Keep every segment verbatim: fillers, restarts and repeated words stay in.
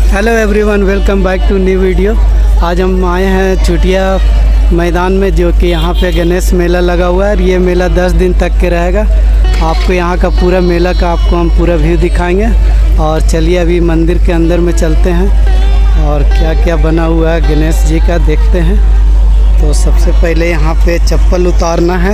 Hello everyone, welcome back to new video. आज हम आए हैं चुटिया मैदान में, जो कि यहाँ पे गणेश मेला लगा हुआ है। ये मेला दस दिन तक के रहेगा। आपको यहाँ का पूरा मेला का आपको हम पूरा व्यू दिखाएंगे। और चलिए अभी मंदिर के अंदर में चलते हैं और क्या क्या बना हुआ है गणेश जी का देखते हैं। तो सबसे पहले यहाँ पे चप्पल उतारना है।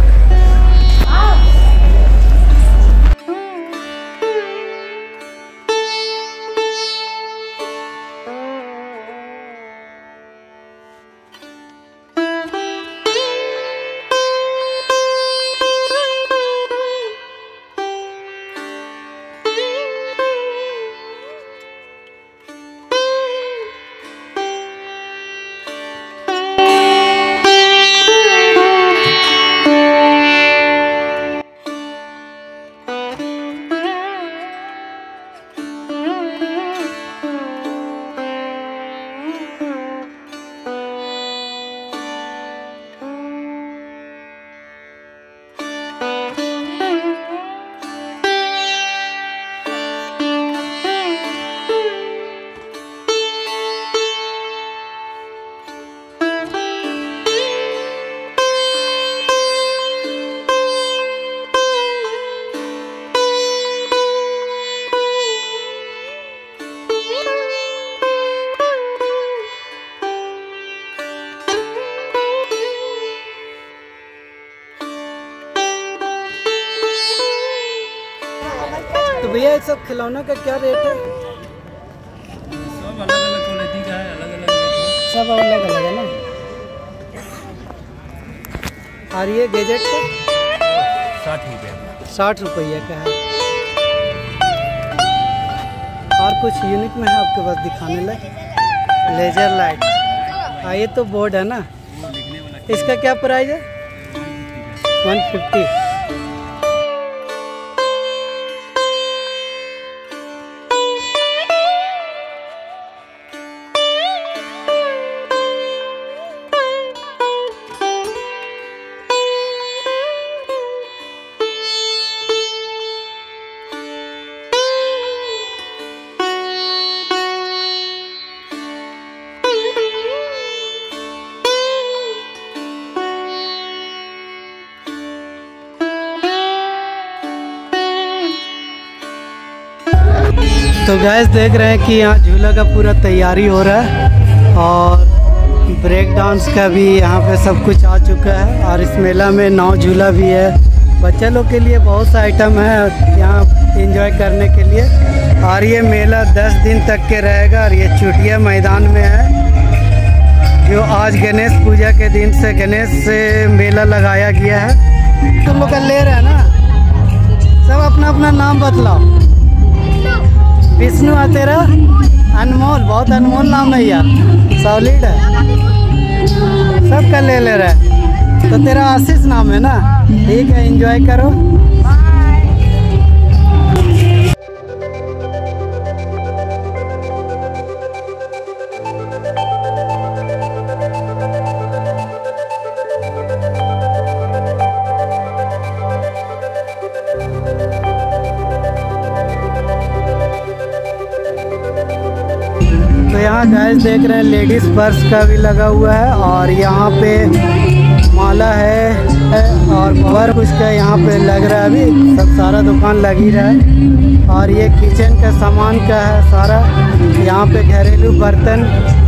तो भैया ये सब खिलौनों का क्या रेट है? सब अलग अलग क्वालिटी का है, अलग अलग रेट है। सब अलग अलग है ना। और ये गैजेट का साठ रुपये साठ रुपये का है। और कुछ यूनिक में है आपके पास दिखाने लायक? Laser light. हाँ, ये तो बोर्ड है ना। इसका क्या प्राइस है? One fifty. तो गैस देख रहे हैं कि यहाँ झूला का पूरा तैयारी हो रहा है और ब्रेक डांस का भी यहाँ पे सब कुछ आ चुका है। और इस मेला में नाव झूला भी है। बच्चे लोग के लिए बहुत सा आइटम है यहाँ एंजॉय करने के लिए। और ये मेला दस दिन तक के रहेगा। और ये चुटिया मैदान में है, जो आज गणेश पूजा के दिन से गणेश से मेला लगाया गया है। तुम लोग ले रहे हैं ना, सब अपना अपना नाम बतलाओ। विष्णु है तेरा? अनमोल, बहुत अनमोल नाम है यार, सॉलिड है, सबका ले ले रहा है। तो तेरा आशीष नाम है ना? ठीक है, एंजॉय करो। तो यहाँ गाइस देख रहे हैं लेडीज़ पर्स का भी लगा हुआ है। और यहाँ पे माला है और बहुत कुछ का यहाँ पे लग रहा है। अभी सब सारा दुकान लग ही रहा है। और ये किचन का सामान का है सारा। यहाँ पे घरेलू बर्तन